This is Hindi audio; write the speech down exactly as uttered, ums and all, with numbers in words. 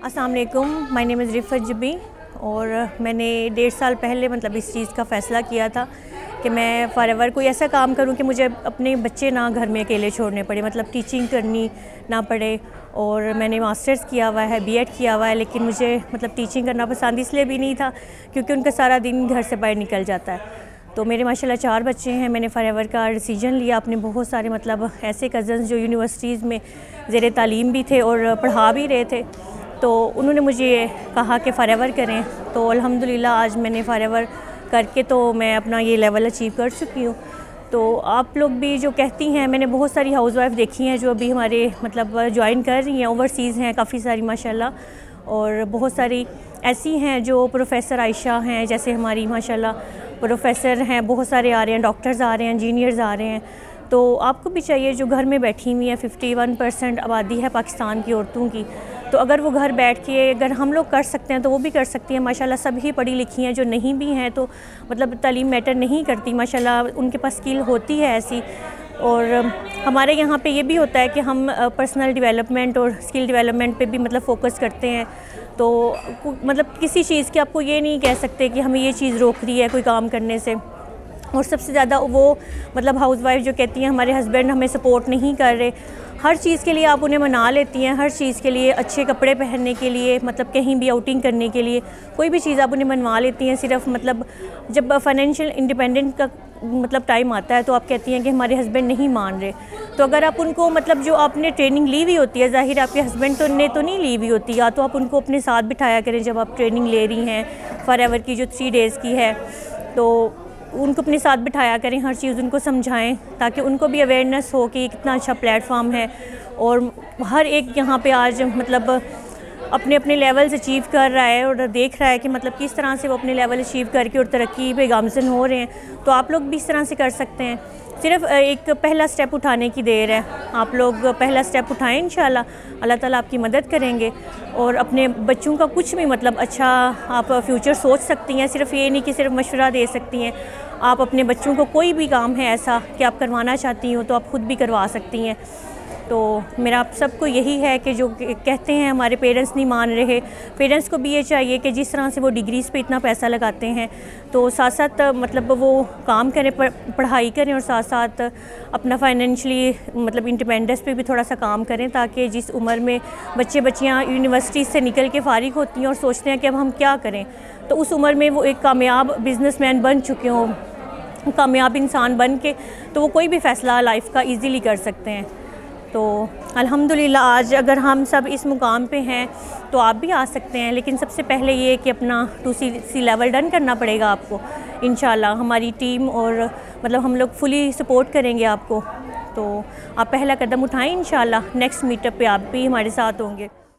अस्सलाम वालेकुम, माय नेम इज़ रिफ़त जबी। और मैंने डेढ़ साल पहले मतलब इस चीज़ का फ़ैसला किया था कि मैं फॉरएवर कोई ऐसा काम करूं कि मुझे अपने बच्चे ना घर में अकेले छोड़ने पड़े, मतलब टीचिंग करनी ना पड़े। और मैंने मास्टर्स किया हुआ है, बीएड किया हुआ है, लेकिन मुझे मतलब टीचिंग करना पसंद इसलिए भी नहीं था क्योंकि उनका सारा दिन घर से बाहर निकल जाता है। तो मेरे माशाल्लाह चार बच्चे हैं। मैंने फॉरएवर का डिसीजन लिया। अपने बहुत सारे मतलब ऐसे कज़न्स जो यूनिवर्सिटीज़ में ज़ेरे तालीम भी थे और पढ़ा भी रहे थे, तो उन्होंने मुझे कहा कि फॉरएवर करें। तो अल्हम्दुलिल्लाह आज मैंने फॉरएवर करके तो मैं अपना ये लेवल अचीव कर चुकी हूँ। तो आप लोग भी जो कहती हैं, मैंने बहुत सारी हाउसवाइफ देखी हैं जो अभी हमारे मतलब ज्वाइन कर रही हैं, ओवरसीज़ हैं काफ़ी सारी माशाल्लाह, और बहुत सारी ऐसी हैं जो प्रोफेसर आयशा हैं, जैसे हमारी माशाल्लाह प्रोफेसर हैं, बहुत सारे आ रहे हैं, डॉक्टर्स आ रहे हैं, इंजीनियर्स आ रहे हैं। तो आपको भी चाहिए जो घर में बैठी हुई हैं, फिफ्टी वन परसेंट आबादी है पाकिस्तान की औरतों की, तो अगर वो घर बैठ के अगर हम लोग कर सकते हैं तो वो भी कर सकती हैं। माशाल्लाह सभी पढ़ी लिखी हैं, जो नहीं भी हैं तो मतलब तालीम मैटर नहीं करती, माशाल्लाह उनके पास स्किल होती है ऐसी। और हमारे यहाँ पे ये भी होता है कि हम पर्सनल डेवलपमेंट और स्किल डेवलपमेंट पे भी मतलब फ़ोकस करते हैं। तो मतलब किसी चीज़ की आपको ये नहीं कह सकते कि हमें ये चीज़ रोक रही है कोई काम करने से। और सबसे ज़्यादा वो मतलब हाउसवाइफ जो कहती हैं हमारे हस्बैंड हमें सपोर्ट नहीं कर रहे, हर चीज़ के लिए आप उन्हें मना लेती हैं, हर चीज़ के लिए अच्छे कपड़े पहनने के लिए, मतलब कहीं भी आउटिंग करने के लिए कोई भी चीज़ आप उन्हें मनवा लेती हैं। सिर्फ मतलब जब फाइनेंशियल इंडिपेंडेंट का मतलब टाइम आता है तो आप कहती हैं कि हमारे हस्बैंड नहीं मान रहे। तो अगर आप उनको मतलब जो आपने ट्रेनिंग ली हुई होती है, ज़ाहिर आपके हस्बैंड तो ने तो नहीं ली हुई होती, या तो आप उनको अपने साथ बिठाया करें जब आप ट्रेनिंग ले रही हैं फॉरएवर की जो थ्री डेज़ की है, तो उनको अपने साथ बिठाया करें, हर चीज़ उनको समझाएं ताकि उनको भी अवेयरनेस हो कि कितना अच्छा प्लेटफॉर्म है। और हर एक यहाँ पे आज मतलब अपने अपने लेवल्स अचीव कर रहा है और देख रहा है कि मतलब किस तरह से वो अपने लेवल अचीव करके और तरक्की पे गामज़न हो रहे हैं। तो आप लोग भी इस तरह से कर सकते हैं। सिर्फ एक पहला स्टेप उठाने की देर है, आप लोग पहला स्टेप उठाएं, इंशाल्लाह अल्लाह ताला आपकी मदद करेंगे। और अपने बच्चों का कुछ भी मतलब अच्छा आप फ्यूचर सोच सकती हैं, सिर्फ ये नहीं कि सिर्फ मशवरा दे सकती हैं। आप अपने बच्चों को कोई भी काम है ऐसा कि आप करवाना चाहती हो तो आप ख़ुद भी करवा सकती हैं। तो मेरा आप सबको यही है कि जो कहते हैं हमारे पेरेंट्स नहीं मान रहे, पेरेंट्स को भी ये चाहिए कि जिस तरह से वो डिग्रीज़ पे इतना पैसा लगाते हैं तो साथ साथ मतलब वो काम करें, पढ़ाई करें और साथ साथ अपना फाइनेंशली मतलब इंडिपेंडेंस पे भी थोड़ा सा काम करें, ताकि जिस उम्र में बच्चे बच्चियाँ यूनिवर्सिटी से निकल के फ़ारिग होती हैं और सोचते हैं कि अब हम क्या करें, तो उस उम्र में वो एक कामयाब बिजनेसमैन बन चुके हों, कामयाब इंसान बन के तो वो कोई भी फ़ैसला लाइफ का ईज़िली कर सकते हैं। तो अल्हम्दुलिल्लाह आज अगर हम सब इस मुकाम पे हैं तो आप भी आ सकते हैं, लेकिन सबसे पहले ये कि अपना two C C level done करना पड़ेगा आपको। इंशाल्लाह हमारी टीम और मतलब हम लोग फुली सपोर्ट करेंगे आपको। तो आप पहला कदम उठाएं, इंशाल्लाह नेक्स्ट मीटअप पे आप भी हमारे साथ होंगे।